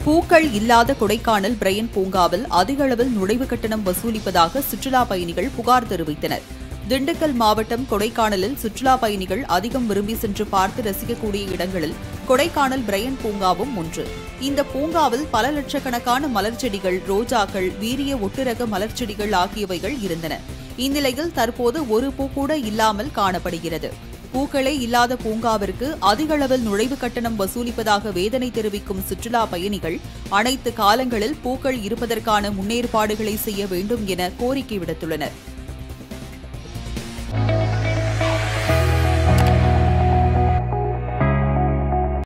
பூக்கள் இல்லாத கொடைக்கானல் பிரையன் பூங்காவில் அதிக அளவில் நுழைவு கட்டணம் வசூலிப்பதாக சுற்றுலா பயணிகள் புகார் தெரிவித்தனர். திண்டுக்கல் மாவட்டம் கொடைக்கானலில் சுற்றுலா பயணிகள் அதிகம் விரும்பி சென்று பார்த்து ரசிக்கக்கூடிய இடங்களில் கொடைக்கானல் பிரையன் பூங்காவும் ஒன்று. இந்த பூங்காவில் பல லட்சக்கணக்கான மலர் செடிகள், ரோஜாக்கள், வீரிய ஒட்டுரக மலர் செடிகள் ஆகியவைகள் இருந்தன. இந்நிலையில் தற்போது ஒரு பூ கூட இல்லாமல் காணப்படுகிறது. பூக்களே இல்லாத பூங்காவிற்கு அதிக அளவில் நுழைவு கட்டணம் வசூலிப்பதாக வேதனை தெரிவிக்கும் சுற்றுலா பயணிகள் அனைத்து காலங்களில் பூக்கள் இருப்பதற்கான முன்னேற்பாடுகளை செய்ய வேண்டும் என கோரிக்கை விடுத்துள்ளனர்.